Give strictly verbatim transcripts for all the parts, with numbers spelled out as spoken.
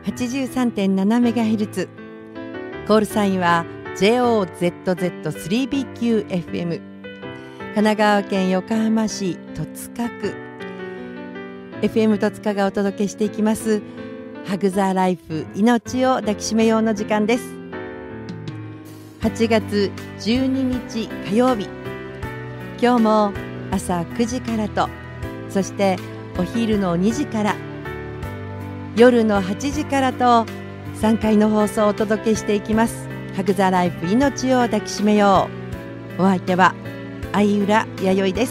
はちじゅうさんてんななメガヘルツ、コールサインは ジェイオーゼットゼットスリービーキューエフエム、 神奈川県横浜市戸塚区 エフエム 戸塚がお届けしていきますハグザライフ、命を抱きしめようの時間です。はちがつじゅうににち火曜日、今日も朝くじからと、そしてお昼のにじから、夜のはちじからとさんかいの放送をお届けしていきますハグザライフ、命を抱きしめよう。お相手は相浦弥生です。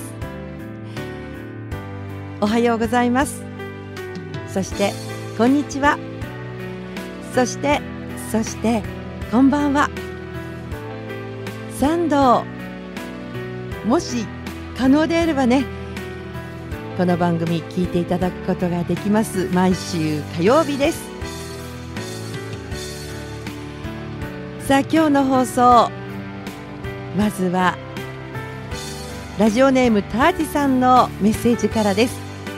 おはようございます。そしてこんにちは。そしてそしてこんばんは。賛同、もし可能であればね、この番組聞いていただくことができます。毎週火曜日です。さあ今日の放送、まずはラジオネームタージさんのメッセージからです。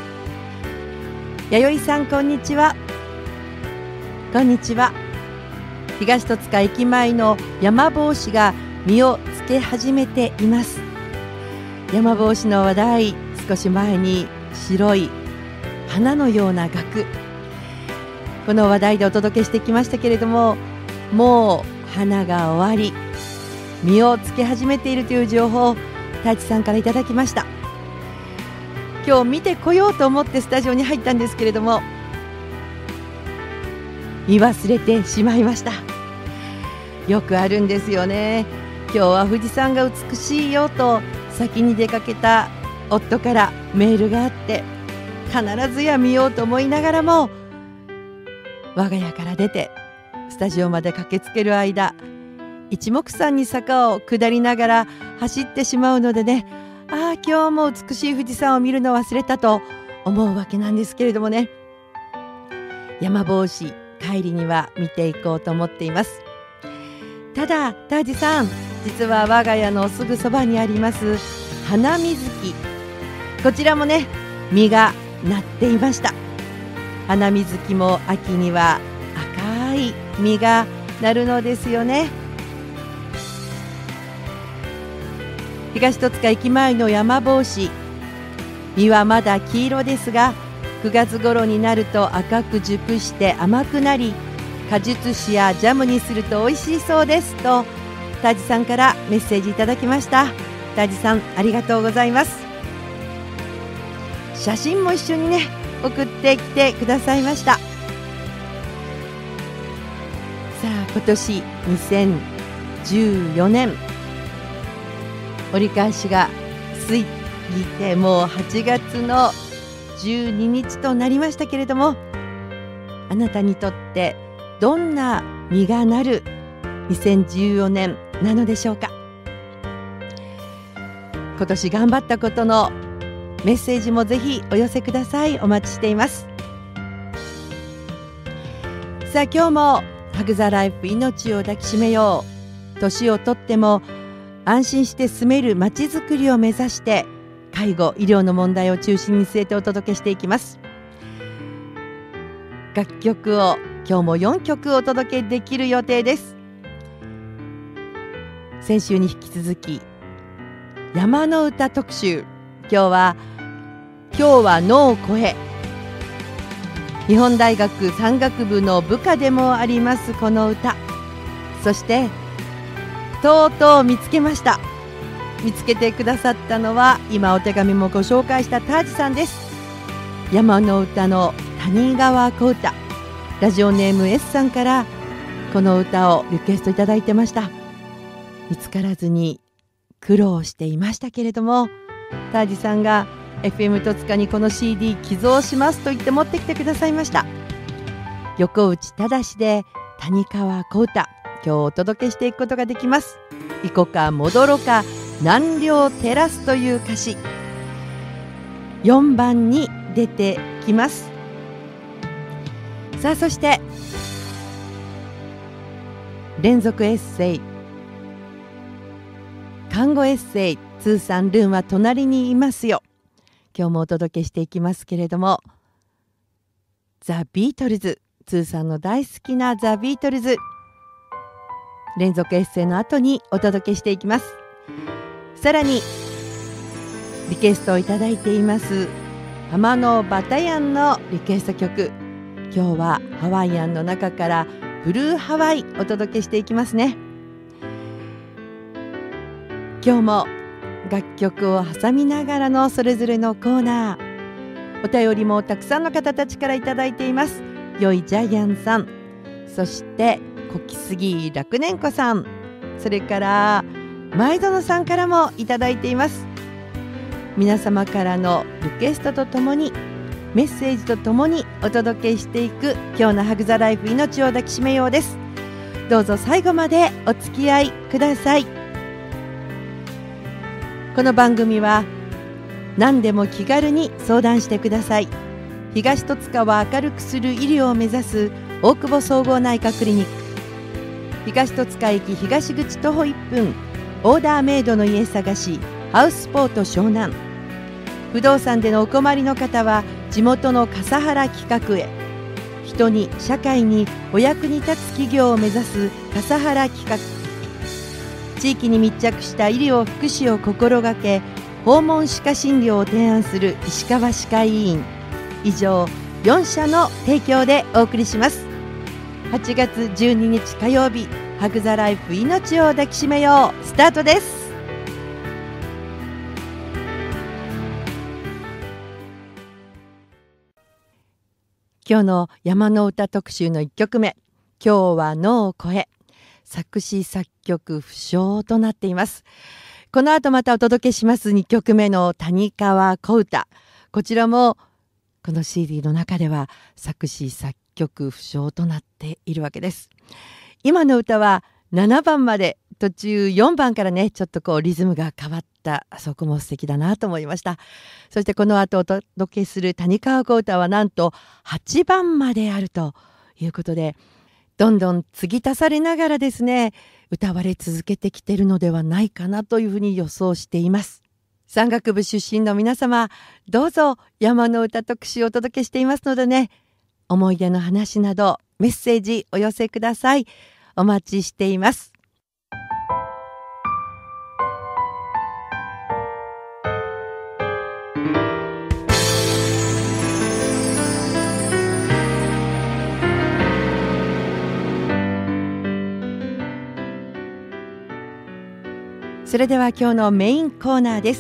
弥生さん、こんにちは。こんにちは。東戸塚駅前の山帽子が実をつけ始めています。山帽子の話題、少し前に白い花のような額、この話題でお届けしてきましたけれども、もう花が終わり実をつけ始めているという情報を太一さんからいただきました。今日見てこようと思ってスタジオに入ったんですけれども、見忘れてしまいました。よくあるんですよね。今日は富士山が美しいよと先に出かけた夫からメールがあって、必ずや見ようと思いながらも、我が家から出てスタジオまで駆けつける間、一目散に坂を下りながら走ってしまうのでね、ああ今日も美しい富士山を見るの忘れたと思うわけなんですけれどもね、山帽子帰りには見ていこうと思っています。ただタージさん、実は我が家のすぐそばにあります花水木、こちらもね実がなっていました。花水木も秋には赤い実がなるのですよね。東戸塚駅前の山帽子、実はまだ黄色ですが、くがつ頃になると赤く熟して甘くなり、果実酒やジャムにすると美味しいそうですとタージさんからメッセージいただきました。タージさん、ありがとうございます。写真も一緒にね送ってきてくださいました。さあ今年にせんじゅうよねん、折り返しが過ぎてもうはちがつのじゅうににちとなりましたけれども、あなたにとってどんな実がなるにせんじゅうよねんなのでしょうか。今年頑張ったことのメッセージもぜひお寄せください。お待ちしています。さあ今日もハグザライフ、命を抱きしめよう。年をとっても安心して住めるまちづくりを目指して、介護・医療の問題を中心に据えてお届けしていきます。楽曲を今日もよんきょくお届けできる予定です。先週に引き続き山の歌特集、今日は今日は野を越え、日本大学山岳部の部下でもありますこの歌、そしてとうとう見つけました。見つけてくださったのは今お手紙もご紹介したタージさんです。山の歌の谷川小唄、ラジオネーム S さんからこの歌をリクエストいただいてました。見つからずに苦労していましたけれども、タージさんが エフエム 戸塚にこの シーディー 寄贈しますと言って持ってきてくださいました。横内忠で谷川小唄、今日お届けしていくことができます。行こか戻ろか南稜照らすという歌詞、よんばんに出てきます。さあそして連続エッセイ、看護エッセイ、通算ルンは隣にいますよ、今日もお届けしていきますけれども、ザ・ビートルズ、 ツーさんの大好きなザ・ビートルズ、連続エッセイの後にお届けしていきます。さらにリクエストをいただいています浜野バタヤンのリクエスト曲、今日はハワイアンの中からブルーハワイお届けしていきますね。今日も楽曲を挟みながらのそれぞれのコーナー、お便りもたくさんの方たちからいただいています。よいジャイアンさん、そして小木杉楽年子さん、それから前園さんからもいただいています。皆様からのリクエストとともにメッセージとともにお届けしていく今日のハグザライフ命を抱きしめようです。どうぞ最後までお付き合いください。この番組は何でも気軽に相談してください。東戸塚を明るくする医療を目指す大久保総合内科クリニック、東戸塚駅東口徒歩いっぷん、オーダーメイドの家探しハウスポート湘南、不動産でのお困りの方は地元の笠原企画へ、人に社会にお役に立つ企業を目指す笠原企画、地域に密着した医療福祉を心がけ訪問歯科診療を提案する石川歯科医院、以上よん社の提供でお送りします。はちがつじゅうににち火曜日、ハグザライフ命を抱きしめようスタートです。今日の山の歌特集のいっきょくめ、今日は野を越え、作詞作曲不詳となっています。この後またお届けしますにきょくめの谷川小唄、こちらもこの シーディー の中では作詞作曲不詳となっているわけです。今の歌はななばんまで、途中よんばんからねちょっとこうリズムが変わった、そこも素敵だなと思いました。そしてこの後お届けする谷川小唄はなんとはちばんまであるということで、どんどん継ぎ足されながらですね歌われ続けてきているのではないかなというふうに予想しています。山岳部出身の皆様、どうぞ山の歌特集をお届けしていますのでね、思い出の話などメッセージお寄せください。お待ちしています。それでは今日のメインコーナーです。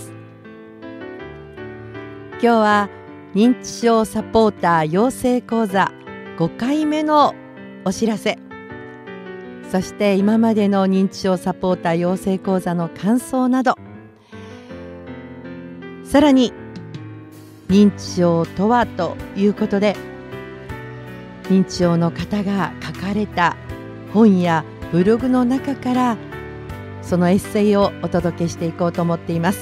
今日は認知症サポーター養成講座ごかいめのお知らせ、そして今までの認知症サポーター養成講座の感想など、さらに認知症とはということで、認知症の方が書かれた本やブログの中からそのエッセイをお届けしていこうと思っています。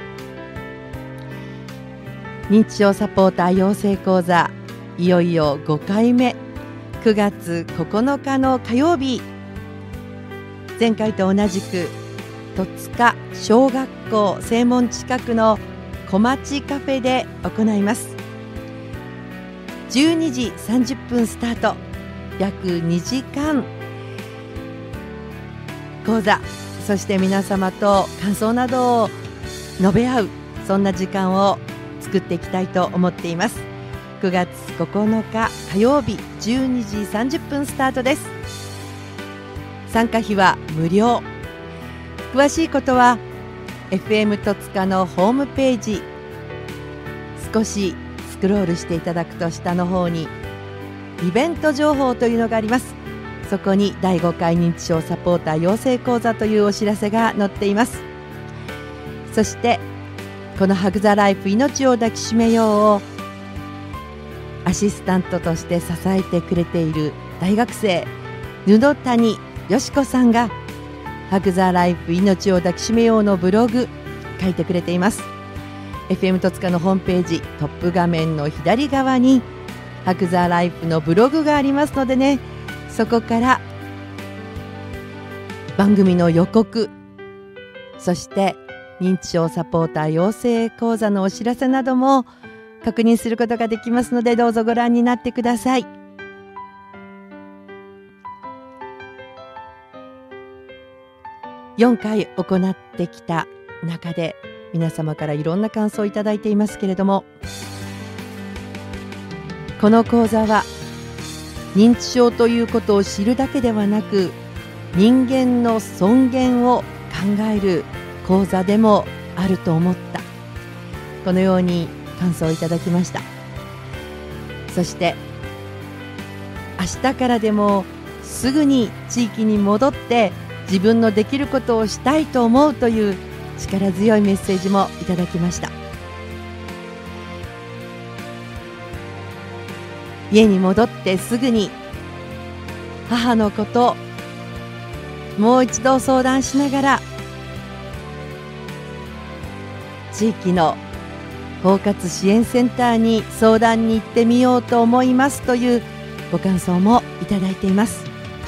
認知症サポーター養成講座、いよいよごかいめ、くがつここのかの火曜日、前回と同じく戸塚小学校正門近くの小町カフェで行います。じゅうにじさんじゅっぷんスタート、約にじかん講座、そして皆様と感想などを述べ合う、そんな時間を作っていきたいと思っています。くがつここのか火曜日じゅうにじさんじゅっぷんスタートです。参加費は無料。詳しいことは エフエム 戸塚のホームページ、少しスクロールしていただくと下の方にイベント情報というのがあります。そこにだいごかい認知症サポーター養成講座というお知らせが載っています。そしてこのハグザライフ命を抱きしめようをアシスタントとして支えてくれている大学生布谷よし子さんがハグザライフ命を抱きしめようのブログ書いてくれています。 エフエム 戸塚のホームページトップ画面の左側にハグザライフのブログがありますのでね、そこから番組の予告、そして認知症サポーター養成講座のお知らせなども確認することができますので、どうぞご覧になってください。 よんかい行ってきた中で皆様からいろんな感想をいただいていますけれども、この講座は認知症ということを知るだけではなく、人間の尊厳を考える講座でもあると思った、このように感想をいただきました。そして明日からでもすぐに地域に戻って自分のできることをしたいと思うという力強いメッセージもいただきました。家に戻ってすぐに母のこともう一度相談しながら地域の包括支援センターに相談に行ってみようと思いますというご感想もいただいています。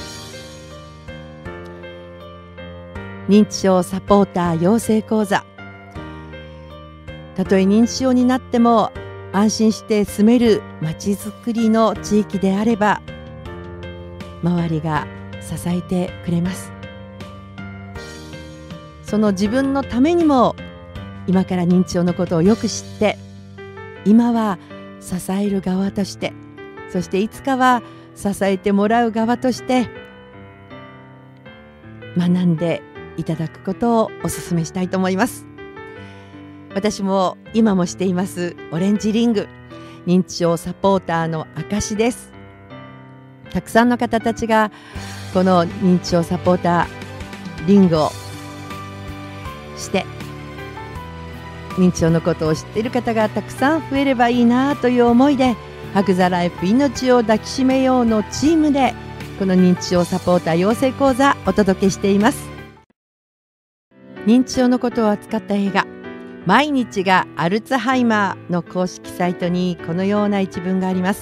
認知症サポーター養成講座、たとえ認知症になっても安心して住めるまちづくりの地域であれば周りが支えてくれます。その自分のためにも今から認知症のことをよく知って、今は支える側として、そしていつかは支えてもらう側として学んでいただくことをお勧めしたいと思います。私も今もしていますオレンジリング、認知症サポーターの証です。たくさんの方たちがこの認知症サポーターリングをして認知症のことを知っている方がたくさん増えればいいなという思いで、ハグザライフ命を抱きしめようのチームでこの認知症サポーター養成講座お届けしています。認知症のことを扱った映画毎日がアルツハイマーの公式サイトにこのような一文があります。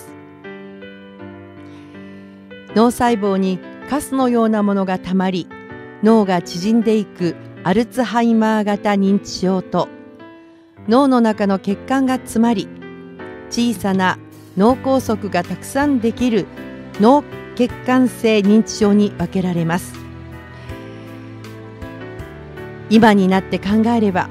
脳細胞にカスのようなものがたまり脳が縮んでいくアルツハイマー型認知症と、脳の中の血管が詰まり小さな脳梗塞がたくさんできる脳血管性認知症に分けられます。今になって考えれば、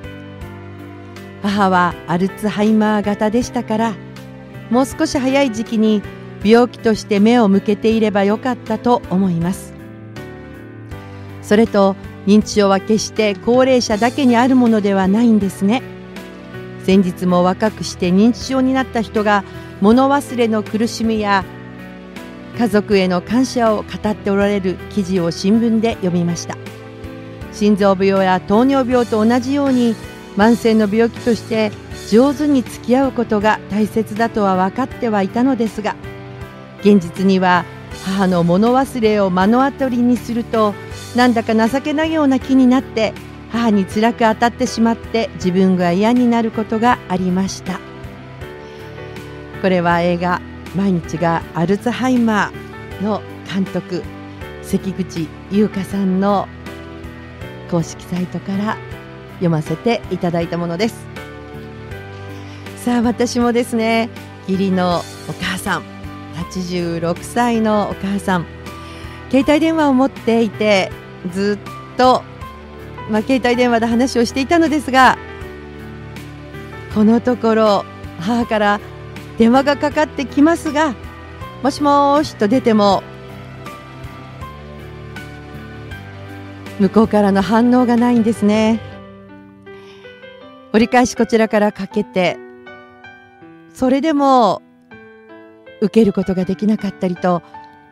母はアルツハイマー型でしたから、もう少し早い時期に病気として目を向けていればよかったと思います。それと認知症は決して高齢者だけにあるものではないんですね。先日も若くして認知症になった人が物忘れの苦しみや家族への感謝を語っておられる記事を新聞で読みました。心臓病や糖尿病と同じように慢性の病気として上手に付き合うことが大切だとは分かってはいたのですが、現実には母の物忘れを目の当たりにするとなんだか情けないような気になって母に辛く当たってしまって自分が嫌になることがありました。これは映画毎日がアルツハイマーの監督関口優香さんの公式サイトから読ませていただいたものです。さあ私もですね、義理のお母さん、はちじゅうろくさいのお母さん、携帯電話を持っていてずっと、まあ、携帯電話で話をしていたのですが、このところ母から電話がかかってきますが、もしもーしと出ても向こうからの反応がないんですね。折り返しこちらからかけて、それでも受けることができなかったりと、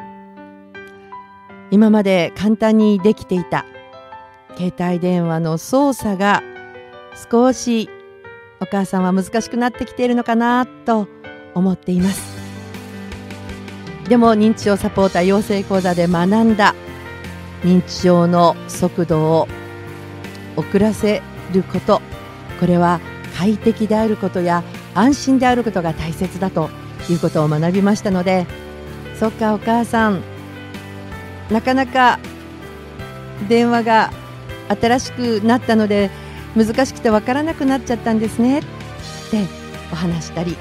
今まで簡単にできていた携帯電話の操作が少しお母さんは難しくなってきているのかなと思っています。でも認知症サポーター養成講座で学んだ認知症の速度を遅らせること、これは快適であることや安心であることが大切だということを学びましたので、そっかお母さん、なかなか電話が新しくなったので難しくてわからなくなっちゃったんですねってお話したり、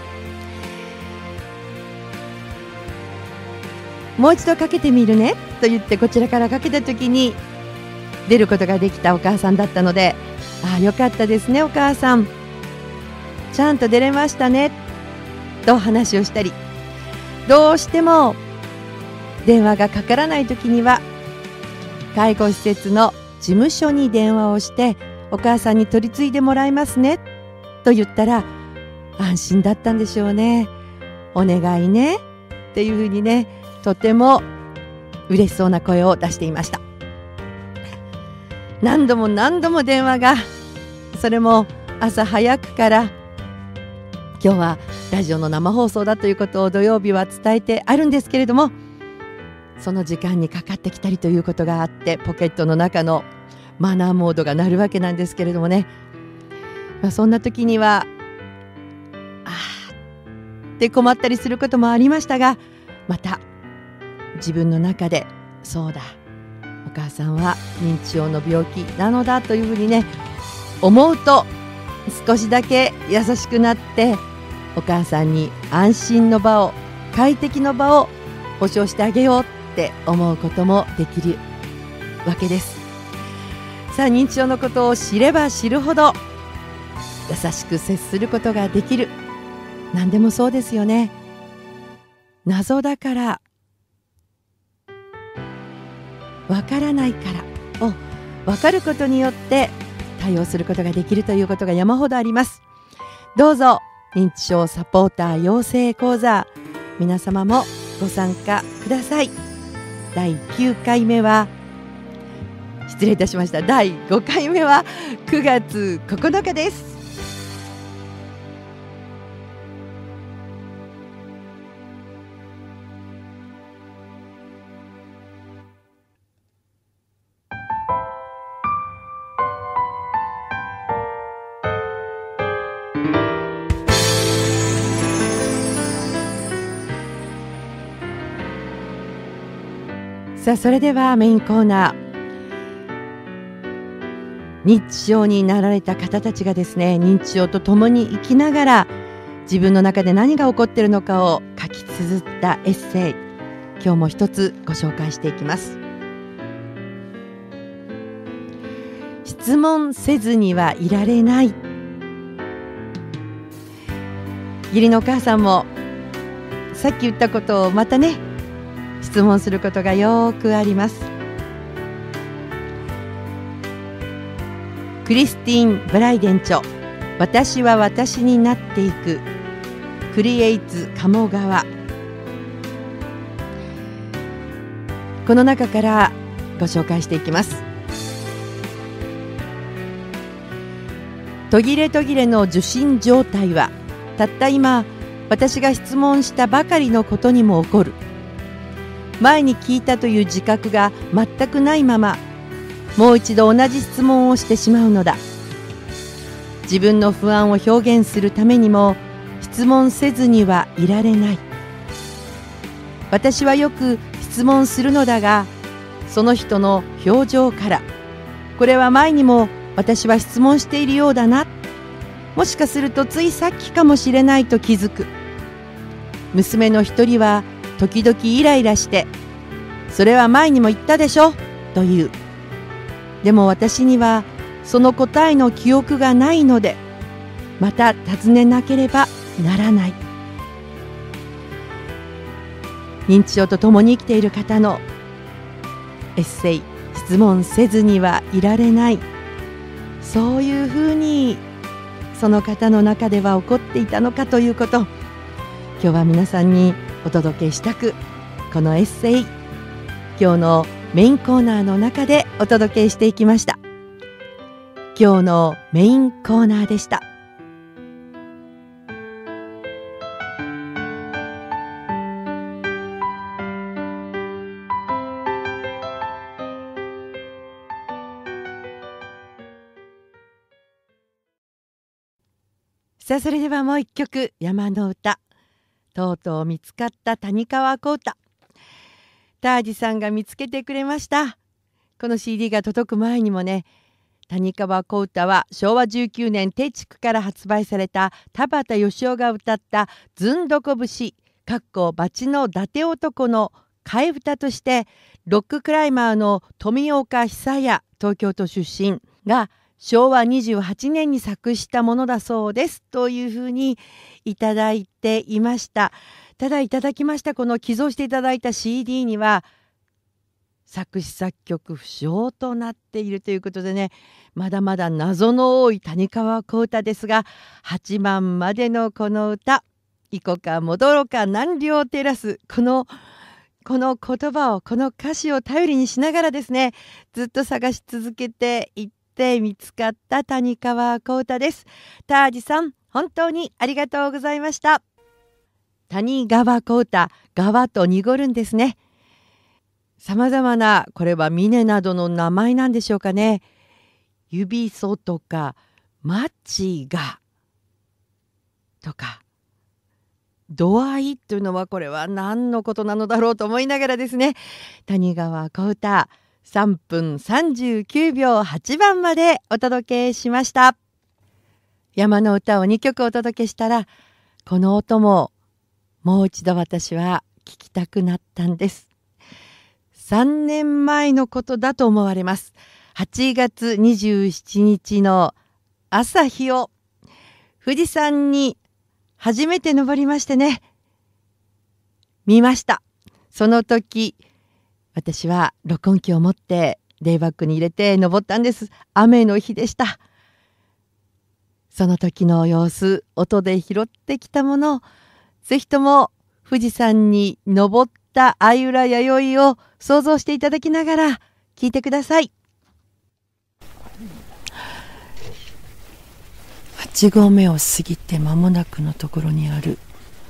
もう一度かけてみるねと言ってこちらからかけた時に出ることができたお母さんだったので、ああよかったですねお母さん、ちゃんと出れましたねと話をしたり、どうしても電話がかからない時には介護施設の事務所に電話をして、お母さんに取り次いでもらいますねと言ったら安心だったんでしょうね。お願いねっていうふうにね、とても嬉しそうな声を出していました。何度も何度も電話が、それも朝早くから、今日はラジオの生放送だということを土曜日は伝えてあるんですけれども、その時間にかかってきたりということがあって、ポケットの中のマナーモードが鳴るわけなんですけれどもね、まあ、そんな時にはあーって困ったりすることもありましたが、また自分の中でそうだ、お母さんは認知症の病気なのだというふうにね思うと、少しだけ優しくなって、お母さんに安心の場を、快適の場を保証してあげようって思うこともできるわけです。さあ、認知症のことを知れば知るほど優しく接することができる。何でもそうですよね。謎だから、わからないからをわかることによって対応することができるということが山ほどあります。どうぞ認知症サポーター養成講座、皆様もご参加ください。だいきゅうかいめは失礼いたしました。だいごかいめはくがつここのかです。さあ、それではメインコーナー、認知症になられた方たちがですね、認知症と共に生きながら自分の中で何が起こっているのかを書き綴ったエッセイ、今日も一つご紹介していきます。質問せずにはいられない。義理のお母さんもさっき言ったことをまたね質問することがよくあります。クリスティーン・ブライデン著、私は私になっていく、クリエイツ鴨川。この中からご紹介していきます。途切れ途切れの受信状態はたった今私が質問したばかりのことにも起こる。前に聞いたという自覚が全くないままもう一度同じ質問をしてしまうのだ。自分の不安を表現するためにも質問せずにはいられない。私はよく質問するのだが、その人の表情からこれは前にも私は質問しているようだな、もしかするとついさっきかもしれないと気づく。娘の一人は時々イライラして、それは前にも言ったでしょと言う。でも私にはその答えの記憶がないので、また尋ねなければならない。認知症と共に生きている方のエッセイ、質問せずにはいられない。そういうふうにその方の中では起こっていたのかということ、今日は皆さんにお届けしたく、このエッセイ、今日のメインコーナーの中でお届けしていきました。今日のメインコーナーでした。さあ、それではもう一曲、山の歌、とうとう見つかった谷川小唄。タージさんが見つけてくれました。この シーディー が届く前にもね、谷川小唄はしょうわじゅうきゅうねん定築から発売された田畑義雄が歌ったずんどこ節かっこバチの伊達男の替え歌として、ロッククライマーの富岡久也東京都出身がしょうわにじゅうはちねんに作したものだそうですというふうにいただいていました。ただいただきましたこの寄贈していただいた シーディー には作詞作曲不詳となっているということでね、まだまだ謎の多い谷川小唄ですが、はちばんまでのこの歌「いこか戻ろか難両照らす」、このこの言葉をこの歌詞を頼りにしながらですね、ずっと探し続けていって見つかった谷川小唄です。タージさん本当にありがとうございました。谷川小唄、川と濁るんですね。さまざまなこれは峰などの名前なんでしょうかね。指そとか町がとか度合いというのはこれは何のことなのだろうと思いながらですね、谷川小唄さんぷんさんじゅうきゅうびょうはちばんまでお届けしました。山の歌をにきょくお届けしたら、この音ももう一度私は聞きたくなったんです。さんねんまえのことだと思われます。はちがつにじゅうしちにちの朝日を富士山に初めて登りましてね、見ました。その時私は録音機を持ってデイバッグに入れて登ったんです。雨の日でした。その時の様子、音で拾ってきたものをぜひとも富士山に登った相浦弥生を想像していただきながら聞いてください。はち合目を過ぎて間もなくのところにある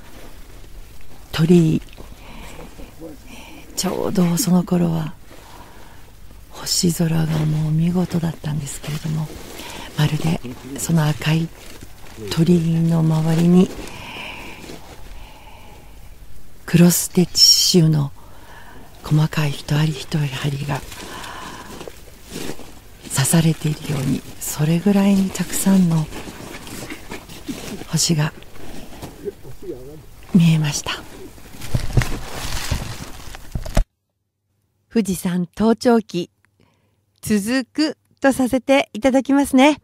鳥居、ちょうどその頃は星空がもう見事だったんですけれども、まるでその赤い鳥居の周りにクロスステッチ刺繍の細かい一針一針が刺されているように、それぐらいにたくさんの星が見えました。富士山登頂記続くとさせていただきますね。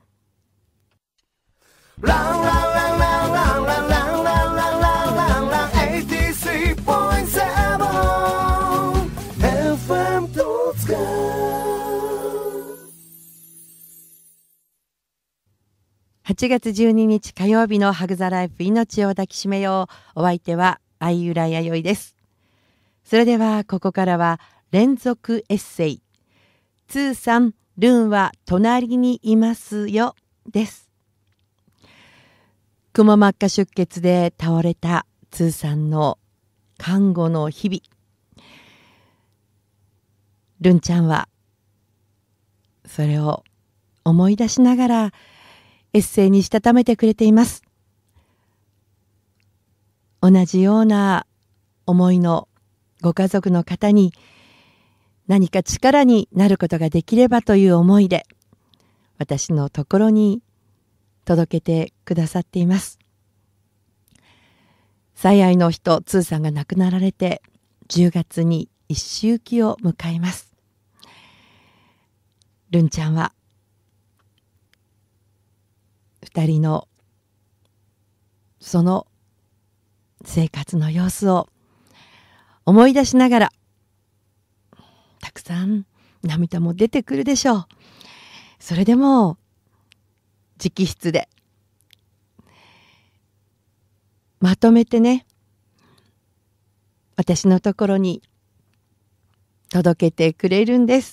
はちがつじゅうににち火曜日のハグザライフ、命を抱きしめよう。お相手は相浦弥生です。それではここからは連続エッセイ、ツーさんルンは隣にいますよです。くも膜下出血で倒れたツーさんの看護の日々、ルンちゃんはそれを思い出しながらエッセイにしたためてくれています。同じような思いのご家族の方に何か力になることができればという思いで私のところに届けてくださっています。最愛の人ツーさんが亡くなられてじゅうがつに一周忌を迎えます。ルンちゃんは二人のその生活の様子を思い出しながら、たくさん涙も出てくるでしょう。それでも直筆でまとめてね、私のところに届けてくれるんです。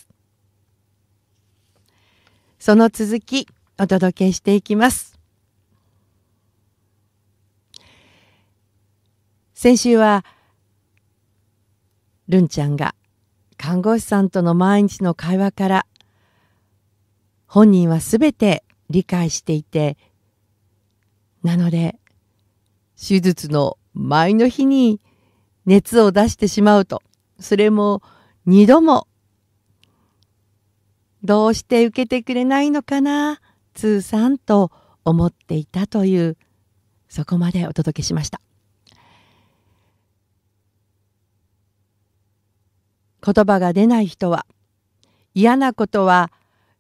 その続きお届けしていきます。先週はルンちゃんが看護師さんとの毎日の会話から本人はすべて理解していて、なので手術の前の日に熱を出してしまうと、それも二度もどうして受けてくれないのかなツーさんと思っていたという、そこまでお届けしました。言葉が出ない人は、嫌なことは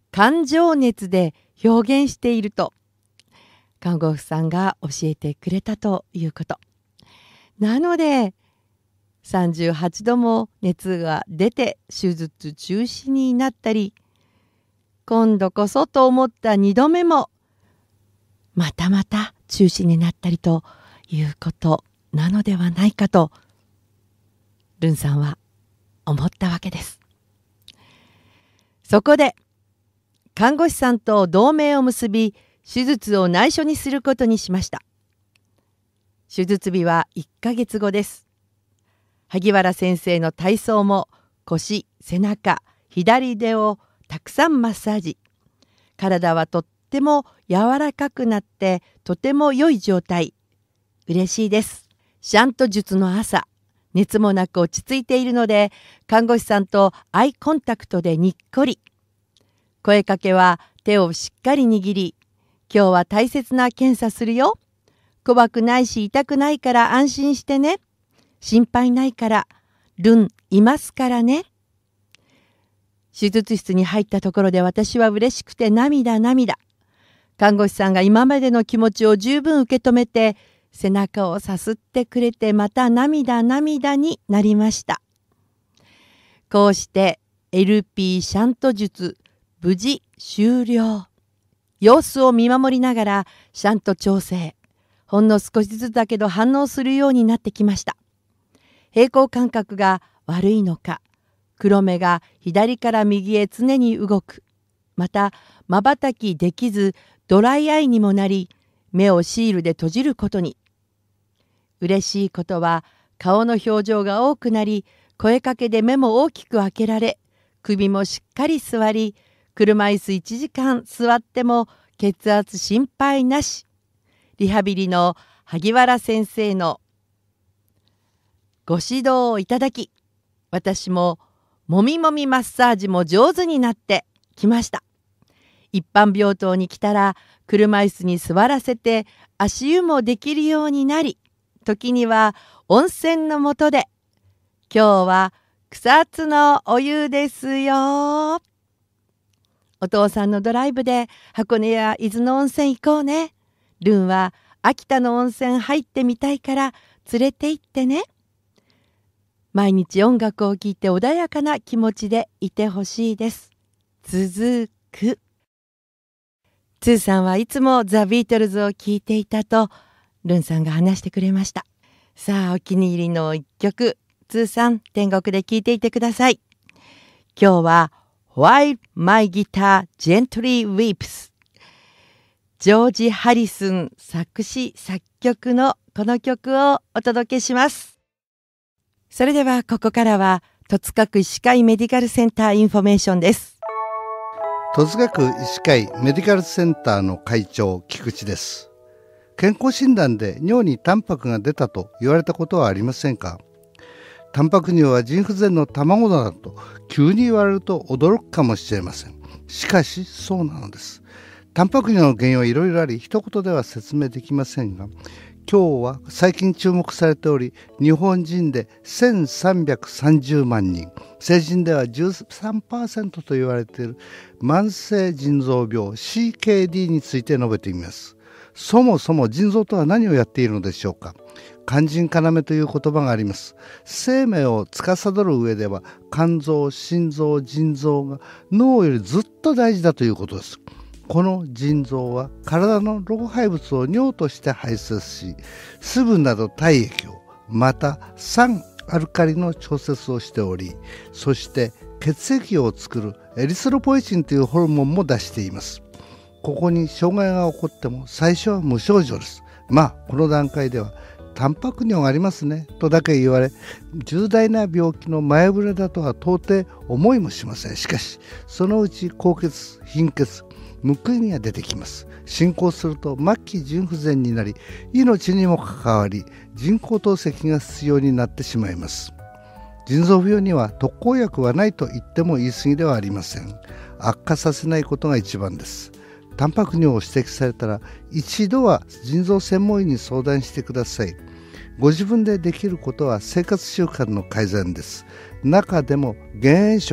感情熱で表現していると看護婦さんが教えてくれたということなので、さんじゅうはちども熱が出て手術中止になったり、今度こそと思ったにどめもまたまた中止になったりということなのではないかとルンさんは思ったわけです。そこで看護師さんと同盟を結び、手術を内緒にすることにしました。手術日はいっかげつごです。萩原先生の体操も腰、背中、左腕をたくさんマッサージ。体はとっても柔らかくなってとても良い状態。嬉しいです。シャント術の朝、熱もなく落ち着いているので、看護師さんとアイコンタクトでにっこり。声かけは手をしっかり握り、今日は大切な検査するよ。怖くないし痛くないから安心してね。心配ないから、ルンいますからね。手術室に入ったところで私は嬉しくて涙涙。看護師さんが今までの気持ちを十分受け止めて、背中をさすってくれてまた涙涙になりました。こうして エルピー シャント術無事終了。様子を見守りながらシャント調整。ほんの少しずつだけど反応するようになってきました。平行感覚が悪いのか、黒目が左から右へ常に動く。また瞬きできずドライアイにもなり、目をシールで閉じることに。嬉しいことは顔の表情が多くなり、声かけで目も大きく開けられ、首もしっかり座り、車椅子いちじかん座っても血圧心配なし。リハビリの萩原先生のご指導をいただき、私ももみもみマッサージも上手になってきました。一般病棟に来たら車椅子に座らせて足湯もできるようになり、時には温泉の下で、今日は草津のお湯ですよ。お父さんのドライブで箱根や伊豆の温泉行こうね。ルンは秋田の温泉入ってみたいから連れて行ってね。毎日音楽を聴いて穏やかな気持ちでいてほしいです。続く。ツーさんはいつもザ・ビートルズを聴いていたとルンさんが話してくれました。さあ、お気に入りの一曲、ツーさん天国で聴いていてください。今日は While My Guitar Gently Weeps、 ジョージ・ハリスン作詞作曲のこの曲をお届けします。それではここからは戸塚区医師会メディカルセンターインフォメーションです。 戸塚区医師会メディカルセンターの会長、菊池です。健康診断で尿にタンパクが出たと言われたことはありませんか？タンパク尿は腎不全の卵だと急に言われると驚くかもしれません。しかしそうなのです。タンパク尿の原因はいろいろあり、一言では説明できませんが、今日は最近注目されており、日本人でせんさんびゃくさんじゅうまんにん、成人では じゅうさんパーセント と言われている慢性腎臓病 シーケーディー について述べてみます。そもそも腎臓とは何をやっているのでしょうか。肝腎要という言葉があります。生命を司る上では肝臓、心臓、腎臓が脳よりずっと大事だということです。この腎臓は体の老廃物を尿として排泄し、水分など体液を、また酸アルカリの調節をしており、そして血液を作るエリスロポエチンというホルモンも出しています。ここに障害が起こっても最初は無症状です。まあこの段階ではタンパク尿がありますねとだけ言われ、重大な病気の前触れだとは到底思いもしません。しかしそのうち高血、貧血、むくみが出てきます。進行すると末期腎不全になり、命にも関わり人工透析が必要になってしまいます。腎臓病には特効薬はないと言っても言い過ぎではありません。悪化させないことが一番です。タンパク尿を指摘されたら一度は腎臓専門医に相談してください。ご自分でできることは生活習慣の改善です。中でも減塩食、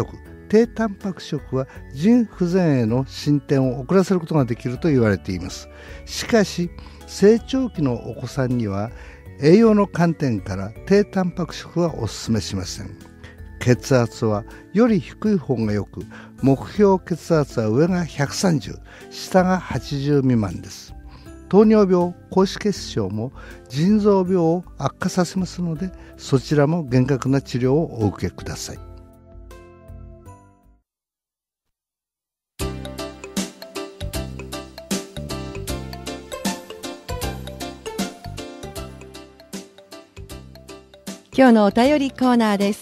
低タンパク食は腎不全への進展を遅らせることができると言われています。しかし成長期のお子さんには栄養の観点から低タンパク食はお勧めしません。血圧はより低い方がよく、目標血圧は上がひゃくさんじゅう、下がはちじゅう未満です。糖尿病、高脂血症も腎臓病を悪化させますので、そちらも厳格な治療をお受けください。 今日のお便りコーナーです。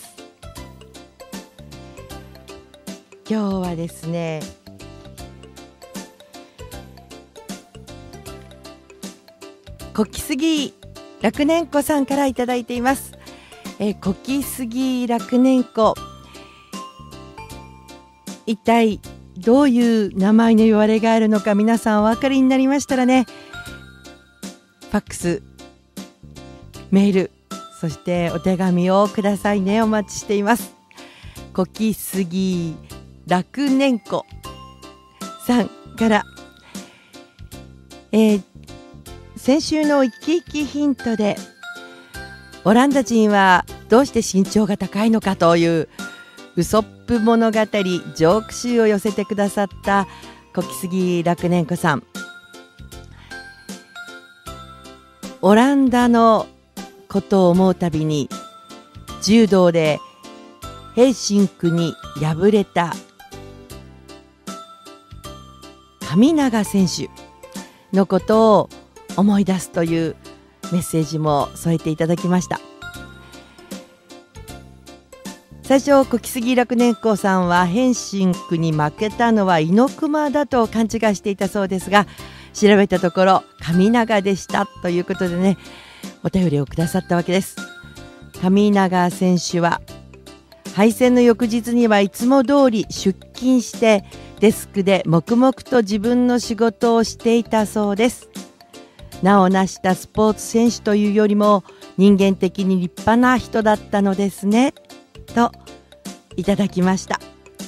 今日はですね、こきすぎ楽年子さんからいただいています。えー、こきすぎ楽年子、一体どういう名前の言われがあるのか、皆さんお分かりになりましたらね、ファックス、メール、そしてお手紙をくださいね。お待ちしています。こきすぎ楽年子さんから、えー、先週の生き生きヒントでオランダ人はどうして身長が高いのかというウソップ物語ジョーク集を寄せてくださったこきすぎ楽年子さん、オランダのことを思うたびに柔道でヘルシンクに敗れた神永選手のことを思い出すというメッセージも添えていただきました。最初小木杉楽年子さんはヘルシンクに負けたのは猪熊だと勘違いしていたそうですが、調べたところ神永でしたということでね、お便りをくださったわけです。神永選手は敗戦の翌日にはいつも通り出勤してデスクで黙々と自分の仕事をしていたそうです。名を成したスポーツ選手というよりも人間的に立派な人だったのですねといただきました。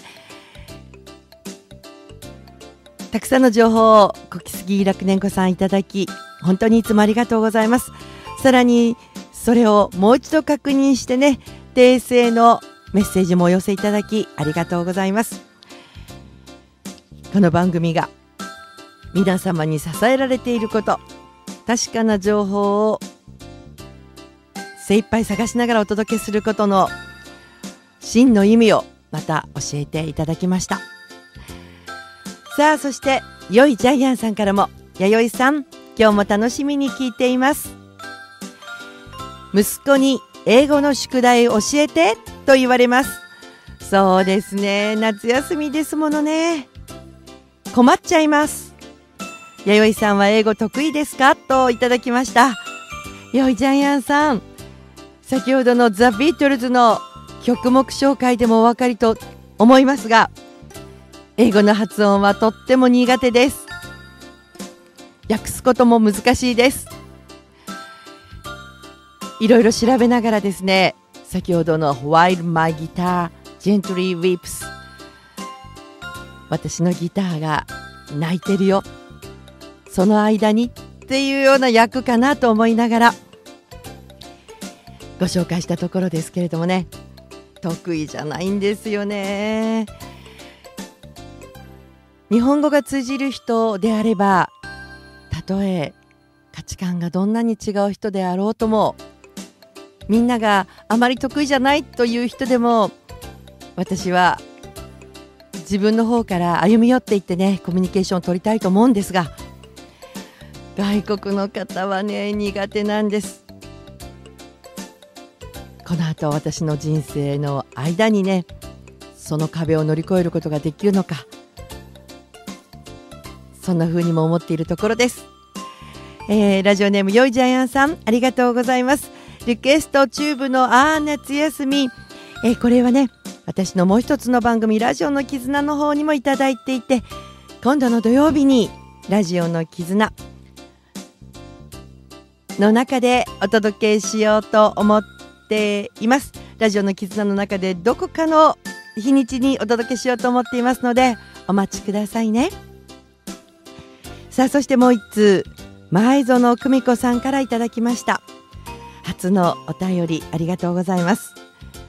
たくさんの情報を小木杉楽年子さんいただき、本当にいつもありがとうございます。さらにそれをもう一度確認してね、訂正のメッセージもお寄せいただきありがとうございます。この番組が皆様に支えられていること、確かな情報を精一杯探しながらお届けすることの真の意味をまた教えていただきました。さあ、そしてよいジャイアンさんからも、弥生さん今日も楽しみに聞いています。息子に英語の宿題教えてと言われます。そうですね、夏休みですものね。困っちゃいます。弥生さんは英語得意ですかといただきました。よいジャイアンさん、先ほどのザ・ビートルズの曲目紹介でもお分かりと思いますが、英語の発音はとっても苦手です。訳すことも難しいです。いろいろ調べながらですね、先ほどの While my guitar gently weeps、 私のギターが泣いてるよ、その間にっていうような訳かなと思いながらご紹介したところですけれどもね、得意じゃないんですよね。日本語が通じる人であれば、たとえ価値観がどんなに違う人であろうとも、みんながあまり得意じゃないという人でも、私は自分の方から歩み寄っていってね、コミュニケーションを取りたいと思うんですが、外国の方はね苦手なんです。この後私の人生の間にね、その壁を乗り越えることができるのか、そんな風にも思っているところです。えー、ラジオネームよいジャイアンさん、ありがとうございます。リクエストチューブのあー夏休み、えー、これはね、私のもう一つの番組ラジオの絆の方にもいただいていて、今度の土曜日にラジオの絆の中でお届けしようと思っています。ラジオの絆の中でどこかの日にちにお届けしようと思っていますのでお待ちくださいね。さあ、そしてもう一通、前園久美子さんからいただきました。初のお便りありがとうございます。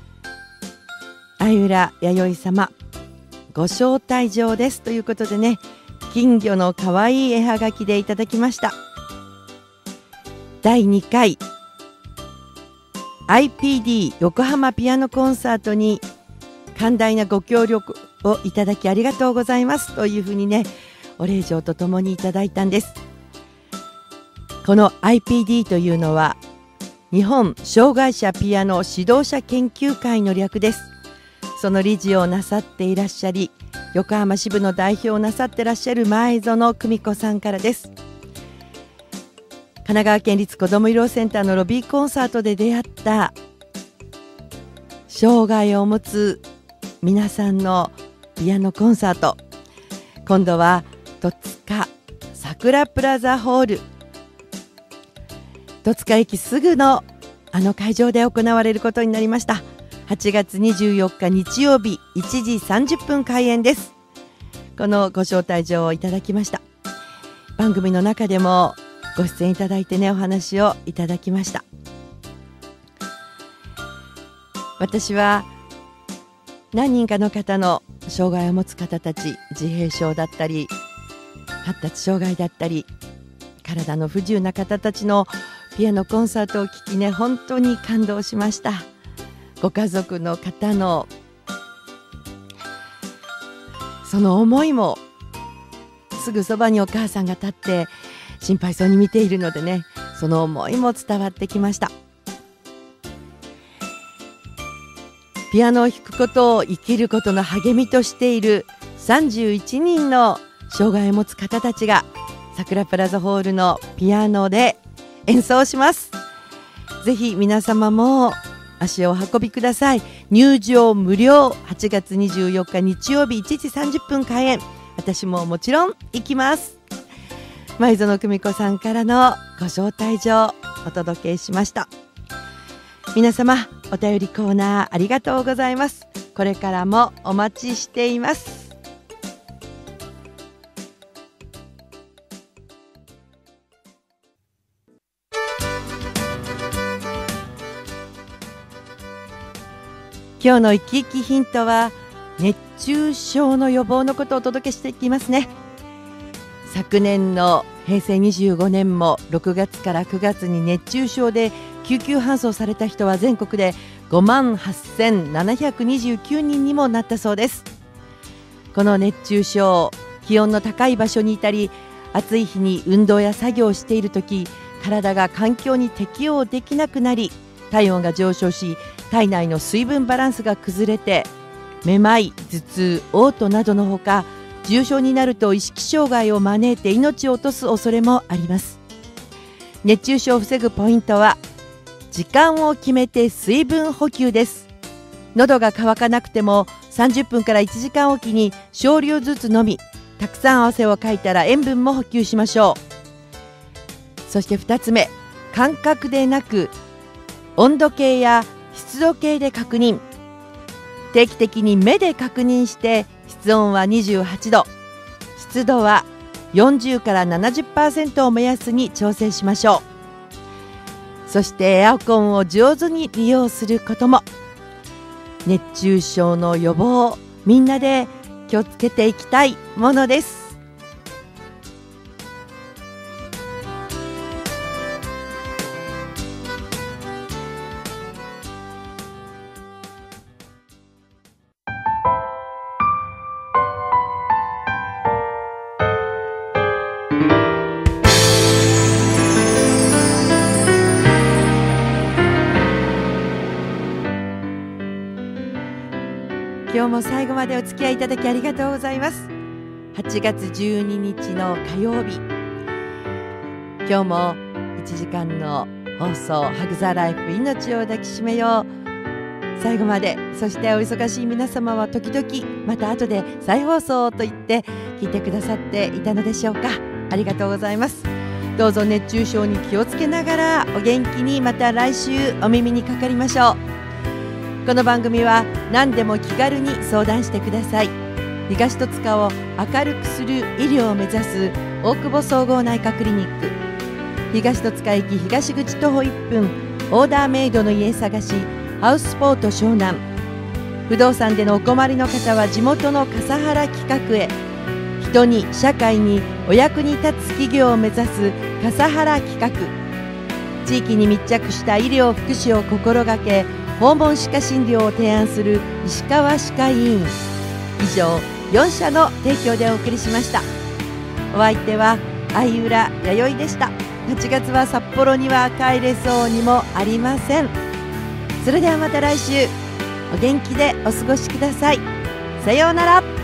相浦弥生様ご招待状ですということでね、金魚のかわいい絵はがきでいただきました。だいにかい アイピーディー 横浜ピアノコンサートに寛大なご協力をいただきありがとうございますというふうにね、お礼状とともにいただいたんです。この アイピーディー というのは日本障害者ピアノ指導者研究会の略です。その理事をなさっていらっしゃり、横浜支部の代表をなさっていらっしゃる前園久美子さんからです。神奈川県立子ども医療センターのロビーコンサートで出会った障害を持つ皆さんのピアノコンサート、今度は戸塚桜プラザホール、戸塚駅すぐのあの会場で行われることになりました。はちがつにじゅうよっか日曜日いちじさんじゅっぷん開演です。このご招待状をいただきました。番組の中でもご出演いただいてね、お話をいただきました。私は何人かの方の障害を持つ方たち、自閉症だったり発達障害だったり体の不自由な方たちのピアノコンサートを聞きね、本当に感動しました。ご家族の方のその思いも、すぐそばにお母さんが立って心配そうに見ているのでね、その思いも伝わってきました。ピアノを弾くことを生きることの励みとしているさんじゅういちにんの障害を持つ方たちが桜プラザホールのピアノで演奏します。ぜひ皆様も足をお運びください。入場無料、はちがつにじゅうよっか日曜日いちじさんじゅっぷん開演。私ももちろん行きます。前園久美子さんからのご招待状お届けしました。皆様お便りコーナーありがとうございます。これからもお待ちしています。今日の生き生きヒントは熱中症の予防のことをお届けしていきますね。昨年のへいせいにじゅうごねんもろくがつからくがつに熱中症で救急搬送された人は全国でごまんはっせんななひゃくにじゅうきゅうにんにもなったそうです。この熱中症、気温の高い場所にいたり暑い日に運動や作業をしているとき、体が環境に適応できなくなり体温が上昇し、体内の水分バランスが崩れてめまい、頭痛、嘔吐などのほか、重症になると意識障害を招いて命を落とす恐れもあります。熱中症を防ぐポイントは時間を決めて水分補給です。喉が渇かなくてもさんじゅっぷんからいちじかんおきに少量ずつ飲み、たくさん汗をかいたら塩分も補給しましょう。そしてふたつめ、感覚でなく温度計や湿度計で確認。定期的に目で確認して室温はにじゅうはちど、湿度はよんじゅうからななじゅっパーセント を目安に調整しましょう。そしてエアコンを上手に利用することも。熱中症の予防、みんなで気をつけていきたいものです。今日も最後までお付き合いいただきありがとうございます。はちがつじゅうににちの火曜日、今日もいちじかんの放送ハグザライフ、命を抱きしめよう、最後まで、そしてお忙しい皆様は時々また後で再放送と言って聞いてくださっていたのでしょうか。ありがとうございます。どうぞ熱中症に気をつけながらお元気にまた来週お耳にかかりましょう。 この番組は何でも気軽に相談してください。東戸塚を明るくする医療を目指す大久保総合内科クリニック、東戸塚駅東口徒歩いっぷん、オーダーメイドの家探しハウスポート湘南。不動産でのお困りの方は地元の笠原企画へ。人に社会にお役に立つ企業を目指す笠原企画。地域に密着した医療福祉を心がけ、訪問歯科診療を提案する石川歯科医院。以上よん社の提供でお送りしました。お相手は相浦弥生でした。はちがつは札幌には帰れそうにもありません。それではまた来週、お元気でお過ごしください。さようなら。